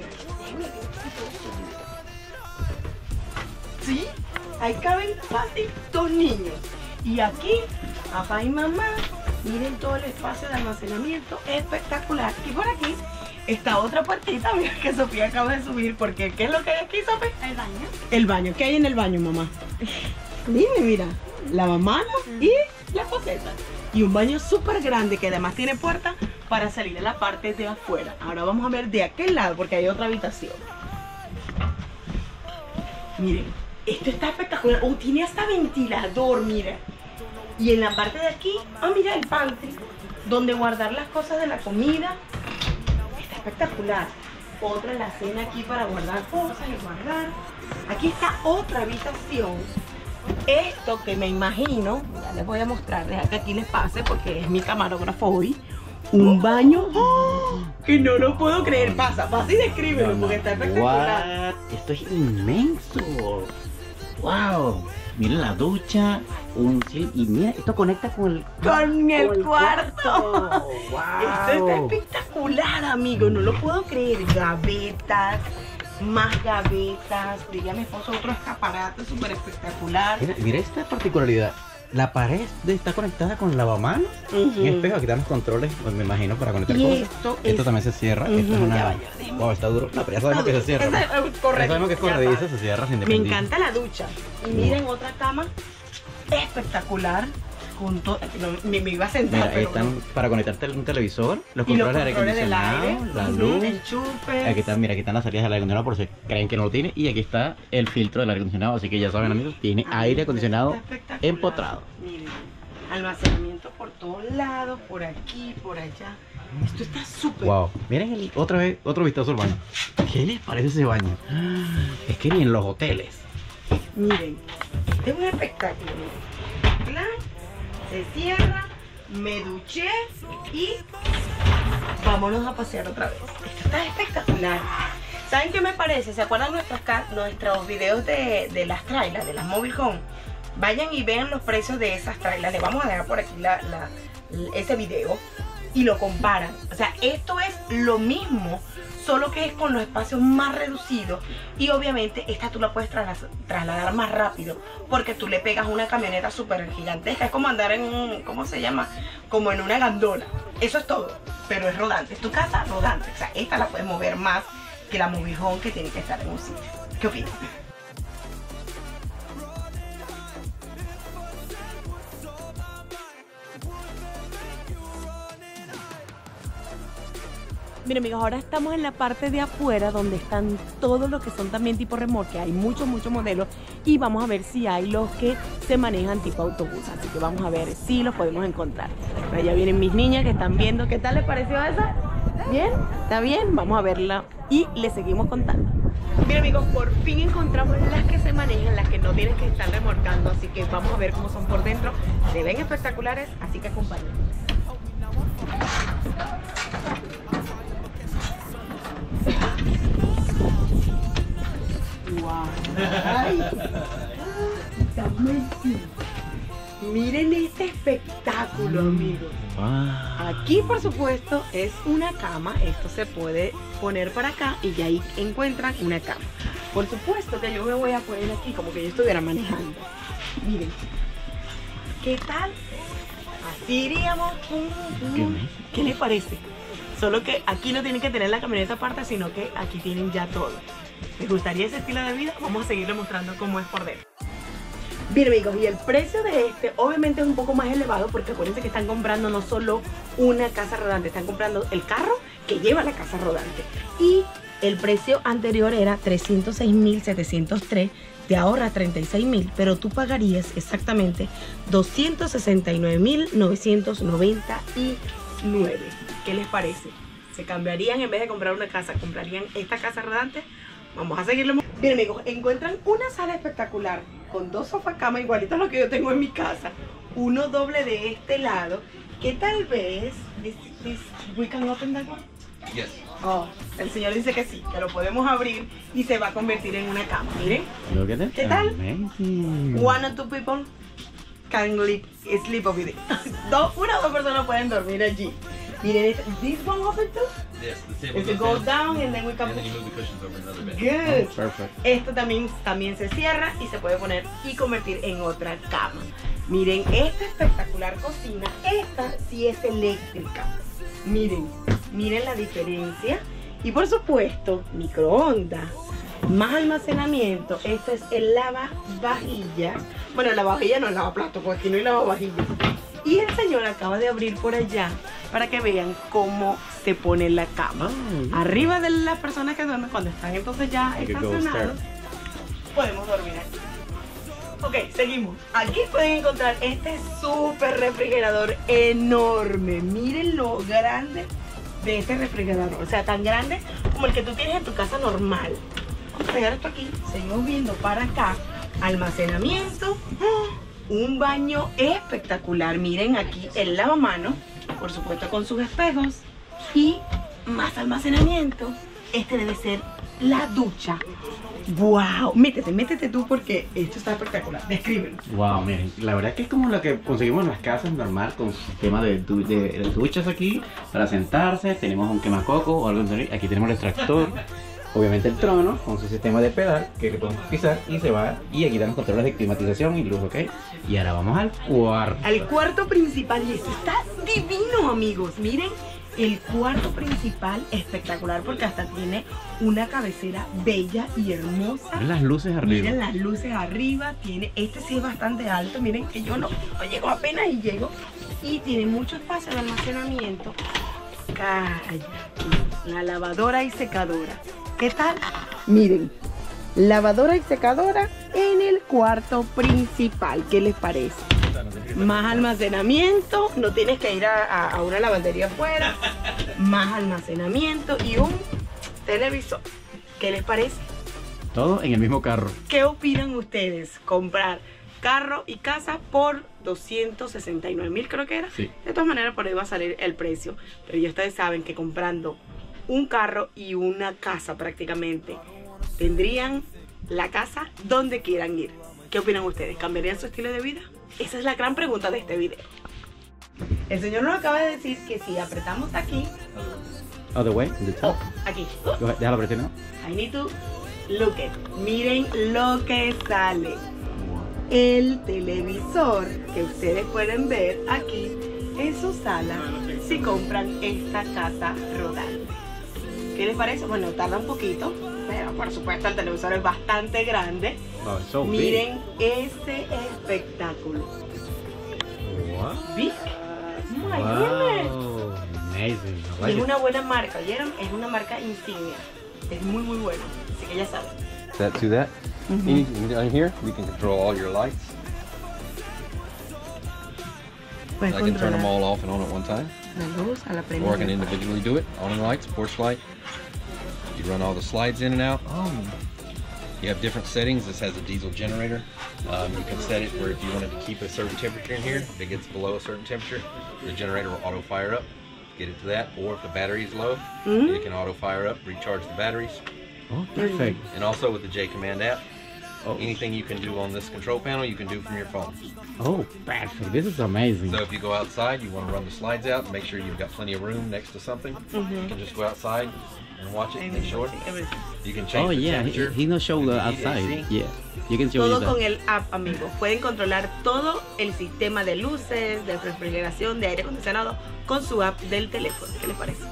¿Sí? Ahí caben fácil dos niños. Y aquí, papá y mamá, miren todo el espacio de almacenamiento espectacular. Y por aquí está otra puertita, mira que Sofía acaba de subir, porque ¿qué es lo que hay aquí, Sofía? El baño. El baño. ¿Qué hay en el baño, mamá? Dime, mira, lavamanos y la coseta. Y un baño súper grande que además tiene puerta para salir a la parte de afuera. Ahora vamos a ver de aquel lado, porque hay otra habitación. Miren. Esto está espectacular. Oh, tiene hasta ventilador, mira. Y en la parte de aquí, ah, mira el pantry, donde guardar las cosas de la comida. Está espectacular. Otra en la cena aquí para guardar cosas y guardar. Aquí está otra habitación. Esto que me imagino, ya les voy a mostrar, deja que aquí les pase porque es mi camarógrafo hoy. Un baño ¡oh! Que no lo puedo creer. Pasa, pasa y descríbelo porque está espectacular. What? Esto es inmenso. ¡Wow! Miren la ducha, un sí, y mira, esto conecta con el, con el, con el cuarto. cuarto. ¡Wow! Esto está espectacular, amigo, no lo puedo creer. Gavetas, más gavetas, diría mi esposo, otro escaparate súper espectacular. Mira, mira esta particularidad. La pared está conectada con lavamanos. Uh-huh. Y espejo, aquí están los controles, pues me imagino, para conectar y cosas. Esto, esto es... también se cierra. Uh-huh. Esto es una... Ya vaya, déjame. Wow, está duro. No, pero ya sabemos que se cierra. Esa, ¿no? eh, correcto, ya sabemos que es corrediza, se cierra sin Me dependencia. encanta la ducha. Y miren otra cama espectacular. Con todo, no, me, me iba a sentar, Mira, pero están no. para conectarte un televisor, los Y los controles de aire controles del acondicionado, aire, la uh-huh, luz. enchufes. Aquí están, mira, aquí están las salidas del aire acondicionado por si creen que no lo tiene. Y aquí está el filtro del aire acondicionado, así que ya saben, amigos, tiene Ay, aire acondicionado está espectacular. empotrado. Miren, almacenamiento por todos lados, por aquí, por allá. Esto está súper. Wow, miren el, otra vez, otro vistazo al baño. ¿Qué les parece ese baño? Es que ni en los hoteles. Miren, este es un espectáculo. Miren. Plan, se cierra, me duché y vámonos a pasear otra vez. Esto está espectacular. ¿Saben qué me parece? ¿Se acuerdan nuestros, nuestros videos de, de las trailers, de las mobile home? Vayan y vean los precios de esas trailers. Les vamos a dejar por aquí la, la, ese video y lo comparan. O sea, esto es lo mismo, solo que es con los espacios más reducidos. Y obviamente esta tú la puedes trasladar, trasladar más rápido, porque tú le pegas una camioneta súper gigantesca. Es como andar en un, ¿cómo se llama? Como en una gandola. Eso es todo, pero es rodante. Es tu casa rodante. O sea, esta la puedes mover más que la mobile home, que tiene que estar en un sitio. ¿Qué opinas? Miren amigos, ahora estamos en la parte de afuera donde están todos los que son también tipo remolque. Hay muchos, muchos modelos y vamos a ver si hay los que se manejan tipo autobús. Así que vamos a ver si los podemos encontrar. Pero allá vienen mis niñas que están viendo. ¿Qué tal les pareció esa? ¿Bien? ¿Está bien? Vamos a verla y les seguimos contando. Miren amigos, por fin encontramos las que se manejan, las que no tienen que estar remolcando. Así que vamos a ver cómo son por dentro. Se ven espectaculares, así que acompáñenme. Wow. Ay. Miren este espectáculo, amigos. Aquí, por supuesto, es una cama. Esto se puede poner para acá y ya ahí encuentran una cama. Por supuesto que yo me voy a poner aquí como que yo estuviera manejando. Miren. ¿Qué tal? Así iríamos. ¿Qué les parece? Solo que aquí no tienen que tener la camioneta aparte, sino que aquí tienen ya todo. ¿Les gustaría ese estilo de vida? Vamos a seguirle mostrando cómo es por dentro. Bien amigos, y el precio de este obviamente es un poco más elevado, porque acuérdense que están comprando no solo una casa rodante, están comprando el carro que lleva la casa rodante. Y el precio anterior era trescientos seis mil setecientos tres, te ahorra treinta y seis mil, pero tú pagarías exactamente doscientos sesenta y nueve mil novecientos noventa y nueve. ¿Qué les parece? ¿Se cambiarían en vez de comprar una casa? ¿Comprarían esta casa rodante? Vamos a seguirlo. Bien amigos, encuentran una sala espectacular con dos sofás cama igualitos a los que yo tengo en mi casa. Uno doble de este lado, que tal vez this, this, we can open that one? Yes. Oh, el señor dice que sí, que lo podemos abrir y se va a convertir en una cama. Miren. ¿Qué tal? Amazing. One or two people can sleep, sleep over there. Dos, una o dos personas pueden dormir allí. Miren, this one open too? Yes, the table If it goes goes down, down and then we can and then you move the cushions over another bed. Good. Oh, perfect. Esto también, también se cierra y se puede poner y convertir en otra cama. Miren, esta espectacular cocina, esta sí es eléctrica. Miren, miren la diferencia. Y por supuesto, microondas, más almacenamiento. Esto es el lavavajillas. Bueno, el lavavajillas no es lavaplato, porque aquí no hay lavavajillas. Y el señor acaba de abrir por allá para que vean cómo se pone la cama. Oh, arriba de las personas que duermen cuando están entonces ya estacionados. Podemos dormir aquí. Ok, seguimos. Aquí pueden encontrar este súper refrigerador enorme. Miren lo grande de este refrigerador. O sea, tan grande como el que tú tienes en tu casa normal. Vamos a pegar esto aquí. Seguimos viendo para acá. Almacenamiento. Un baño espectacular. Miren aquí el lavamanos, por supuesto con sus espejos, y más almacenamiento. Este debe ser la ducha. Wow, métete, métete tú porque esto está espectacular. Descríbelo. Wow, miren, la verdad que es como lo que conseguimos en las casas normal, con sistema de, du de, de duchas aquí para sentarse. Tenemos un quemacoco o algo así. Aquí tenemos el extractor. Obviamente el trono con su sistema de pedal que le podemos pisar y se va. Y aquí tenemos controles de climatización y luz, ¿ok? Y ahora vamos al cuarto. Al cuarto principal, y esto está divino, amigos. Miren, el cuarto principal espectacular porque hasta tiene una cabecera bella y hermosa. Miren las luces arriba. Miren las luces arriba. Tiene, este sí es bastante alto. Miren que yo no, no llego apenas y llego. Y tiene mucho espacio de almacenamiento. Calla. La lavadora y secadora. ¿Qué tal? Miren, lavadora y secadora en el cuarto principal. ¿Qué les parece? más almacenamiento, no tienes que ir a, a, a una lavandería afuera, más almacenamiento y un televisor. ¿Qué les parece? Todo en el mismo carro. ¿Qué opinan ustedes? Comprar carro y casa por doscientos sesenta y nueve mil, creo que era. Sí. De todas maneras, por ahí va a salir el precio. Pero ya ustedes saben que comprando un carro y una casa prácticamente, tendrían la casa donde quieran ir. ¿Qué opinan ustedes? ¿Cambiarían su estilo de vida? Esa es la gran pregunta de este video. El señor nos acaba de decir que si apretamos aquí, Other way, in the top. aquí, Go ahead, déjalo presionar. I need to look it. Miren lo que sale. El televisor que ustedes pueden ver aquí en su sala si compran esta casa rodante. ¿Qué les parece? Bueno, tarda un poquito, pero por supuesto el televisor es bastante grande. Oh, it's so big. Miren ese espectáculo. What? Big. Oh my goodness. Wow, amazing. I Y like es it. una buena marca, ¿vieron? Es una marca insignia. Es muy muy bueno. Así que ya saben. That to that. You can- on here, you can control all your lights. Puedes I can turn them controlar all off and on at one time, la luz a la or I can prendida. individually do it. On and lights, porch light. You run all the slides in and out. Oh. You have different settings. This has a diesel generator. Um, you can set it where if you wanted to keep a certain temperature in here, if it gets below a certain temperature, the generator will auto fire up, get it to that. Or if the battery is low, Mhm. it can auto fire up, recharge the batteries. Oh, perfect. And also with the J Command app, Oh. anything you can do on this control panel, you can do from your phone. Oh, perfect. This is amazing. So if you go outside, you want to run the slides out, make sure you've got plenty of room next to something. You can just go outside and watch it and show it. You can change Oh the yeah, he, temperature. he no show the with outside. A C. Yeah, you can show Todo you con that. el app, amigos. Pueden controlar todo el sistema de luces, de refrigeración, de aire acondicionado con su app del teléfono. ¿Qué les parece?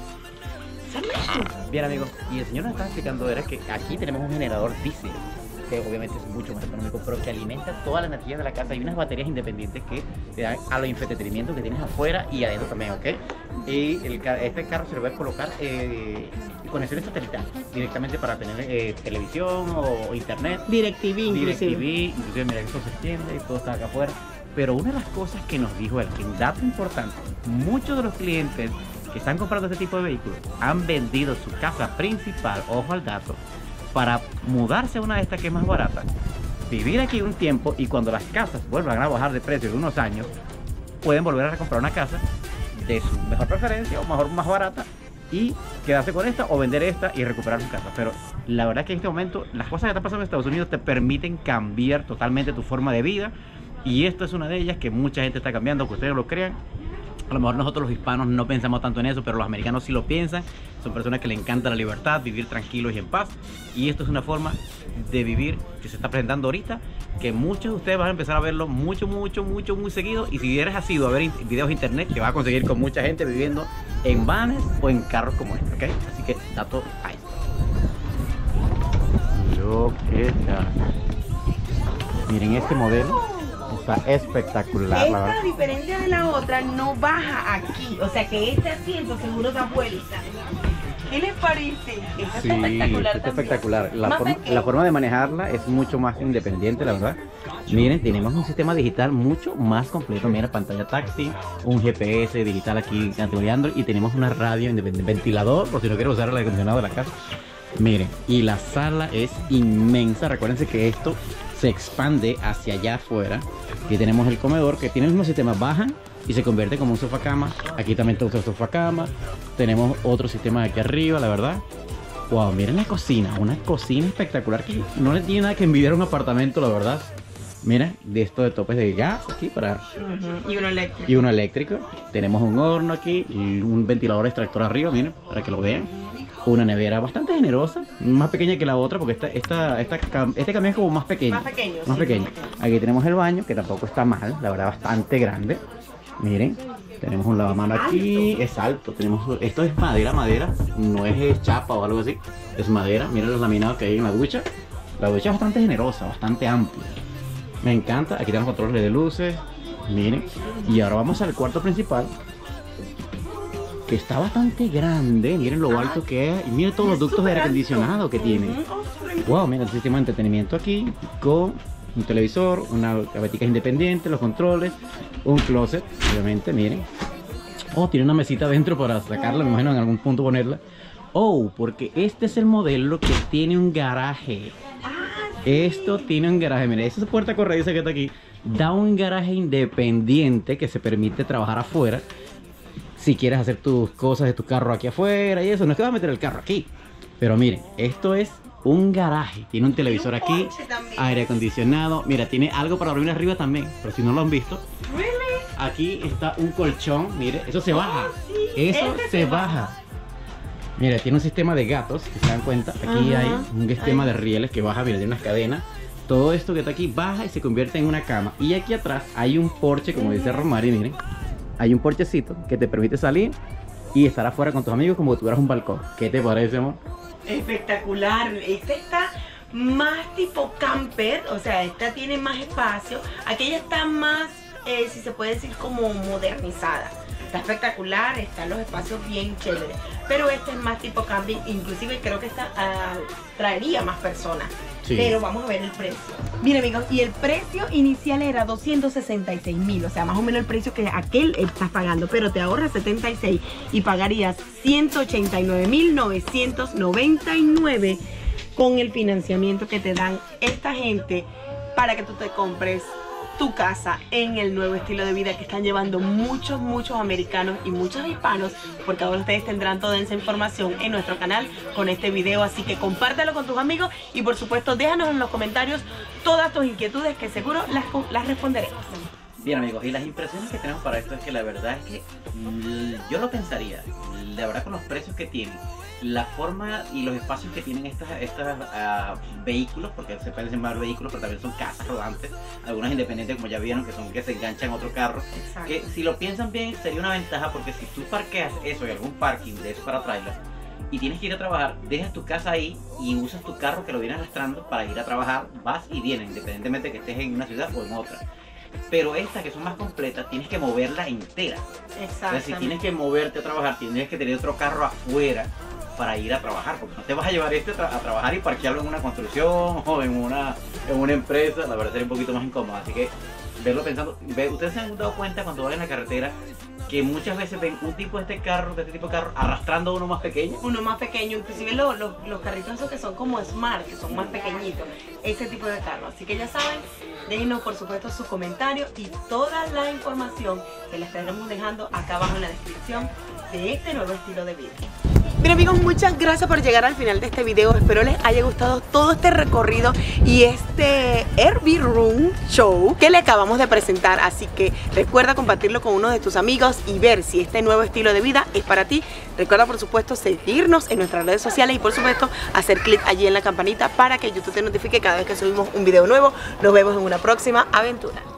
Bien amigos, y el señor nos estaba explicando era que aquí tenemos un generador diésel, que obviamente es mucho más económico, pero que alimenta toda la energía de la casa. Hay unas baterías independientes que te dan a los entretenimientos que tienes afuera y adentro también, ¿ok? Y el, ca- este carro se le va a colocar eh, conexiones satelitales directamente para tener eh, televisión o, o internet. DirecTV inclusive. DirecTV, inclusive mira, esto se extiende y todo está acá afuera. Pero una de las cosas que nos dijo él, que un dato importante, muchos de los clientes que están comprando este tipo de vehículos han vendido su casa principal, ojo al dato, para mudarse a una de estas que es más barata, vivir aquí un tiempo y cuando las casas vuelvan a bajar de precio en unos años, pueden volver a comprar una casa de su mejor preferencia o mejor más barata y quedarse con esta o vender esta y recuperar su casa. Pero la verdad es que en este momento las cosas que están pasando en Estados Unidos te permiten cambiar totalmente tu forma de vida y esto es una de ellas que mucha gente está cambiando, aunque ustedes lo crean. A lo mejor nosotros los hispanos no pensamos tanto en eso, pero los americanos sí lo piensan. Son personas que le encanta la libertad, vivir tranquilos y en paz. Y esto es una forma de vivir que se está presentando ahorita, que muchos de ustedes van a empezar a verlo mucho, mucho, mucho, muy seguido. Y si eres asiduo a ver in- videos de internet, te vas a conseguir con mucha gente viviendo en vanes o en carros como este, ¿ok? Así que dato ahí. Lo que tal. Miren este modelo. Está espectacular, la Esta, verdad. a diferencia de la otra, no baja aquí. O sea que este asiento seguro da vuelta. ¿Qué les parece? Esta Sí, está espectacular. está también. espectacular. La Más forma, pequeño. la forma de manejarla es mucho más independiente, la verdad. Miren, tenemos un sistema digital mucho más completo. Mira, pantalla táctil, un G P S digital aquí categoría Android y tenemos una radio independiente, ventilador, por si no quiero usar el aire acondicionado de la casa. Miren, y la sala es inmensa. Recuérdense que esto se expande hacia allá afuera. Aquí tenemos el comedor que tiene el mismo sistema, baja y se convierte como un sofá cama. Aquí también está otro sofá cama. Tenemos otro sistema aquí arriba, la verdad. Wow, miren la cocina, una cocina espectacular que no le tiene nada que envidiar a un apartamento, la verdad. Mira, de esto de topes de gas aquí para Ujú, y uno eléctrico. y uno eléctrico. Tenemos un horno aquí y un ventilador extractor arriba, miren, para que lo vean. Una nevera bastante generosa, más pequeña que la otra, porque esta, esta, esta, cam- este camión es como más pequeño. Más pequeño, Más sí, pequeño. más pequeño. Aquí tenemos el baño, que tampoco está mal, la verdad, bastante grande. Miren, tenemos un lavamano aquí, es alto. Tenemos, esto es madera, madera, no es eh, chapa o algo así, es madera. Miren los laminados que hay en la ducha. La ducha es bastante generosa, bastante amplia. Me encanta. Aquí tenemos controles de luces. Miren. Y ahora vamos al cuarto principal, que está bastante grande. Miren lo alto que es. Y miren todos los ductos de aire acondicionado que tiene. Wow, mira el sistema de entretenimiento aquí con un televisor, una gavetica independiente, los controles, un closet, obviamente, miren. Oh, tiene una mesita dentro para sacarla, me imagino en algún punto ponerla. Oh, porque este es el modelo que tiene un garaje. Esto tiene un garaje, miren, esa puerta corrediza que está aquí da un garaje independiente que se permite trabajar afuera. Si quieres hacer tus cosas de tu carro aquí afuera y eso, no es que vas a meter el carro aquí. Pero miren, esto es un garaje. Tiene un televisor aquí, aire acondicionado. Mira, tiene algo para dormir arriba también, pero si no lo han visto. Aquí está un colchón, mire, eso se baja. Eso se baja. Mira, tiene un sistema de gatos, si se dan cuenta. Aquí hay un sistema de rieles que baja, mira, tiene unas cadenas. Todo esto que está aquí baja y se convierte en una cama. Y aquí atrás hay un porche, como dice Romari, miren. Hay un porchecito que te permite salir y estar afuera con tus amigos como si tuvieras un balcón. ¿Qué te parece, amor? Espectacular. Este está más tipo camper, o sea, esta tiene más espacio. Aquella está más, eh, si se puede decir, como modernizada. Está espectacular, están los espacios bien chéveres. Pero este es más tipo camping, inclusive creo que esta uh, traería más personas. Sí. Pero vamos a ver el precio. Miren, amigos, y el precio inicial era doscientos sesenta y seis mil, o sea, más o menos el precio que aquel estás pagando, pero te ahorras setenta y seis y pagarías ciento ochenta y nueve mil novecientos noventa y nueve con el financiamiento que te dan esta gente para que tú te compres tu casa en el nuevo estilo de vida que están llevando muchos, muchos americanos y muchos hispanos, porque ahora ustedes tendrán toda esa información en nuestro canal con este video, así que compártelo con tus amigos y por supuesto déjanos en los comentarios todas tus inquietudes que seguro las, las responderemos. Bien, amigos, y las impresiones que tenemos para esto es que la verdad es que mmm, yo lo pensaría, la verdad con los precios que tienen, la forma y los espacios que tienen estos estas, uh, vehículos, porque se pueden llamar vehículos, pero también son casas rodantes, algunas independientes como ya vieron, que son que se enganchan a otro carro. Exacto. Que si lo piensan bien sería una ventaja, porque si tú parqueas eso y algún parking de eso para trailer y tienes que ir a trabajar, dejas tu casa ahí y usas tu carro que lo viene arrastrando para ir a trabajar, vas y vienes, independientemente que estés en una ciudad o en otra. Pero estas que son más completas tienes que moverla entera. Exacto. O sea, si tienes que moverte a trabajar, tienes que tener otro carro afuera para ir a trabajar, porque no te vas a llevar este a trabajar y parquearlo en una construcción o en una, en una empresa, la verdad sería un poquito más incómodo. Así que verlo pensando, ve, ustedes se han dado cuenta cuando van en la carretera que muchas veces ven un tipo de este carro, de este tipo de carro, arrastrando a uno más pequeño. Uno más pequeño, inclusive los, los, los carritos esos que son como Smart, que son más pequeñitos, ese tipo de carro. Así que ya saben, déjenos por supuesto sus comentarios y toda la información que les estaremos dejando acá abajo en la descripción de este nuevo estilo de vida. Bien, amigos, muchas gracias por llegar al final de este video. Espero les haya gustado todo este recorrido y este R V Room Show que le acabamos de presentar. Así que recuerda compartirlo con uno de tus amigos y ver si este nuevo estilo de vida es para ti. Recuerda por supuesto seguirnos en nuestras redes sociales y por supuesto hacer clic allí en la campanita para que YouTube te notifique cada vez que subimos un video nuevo. Nos vemos en una próxima aventura.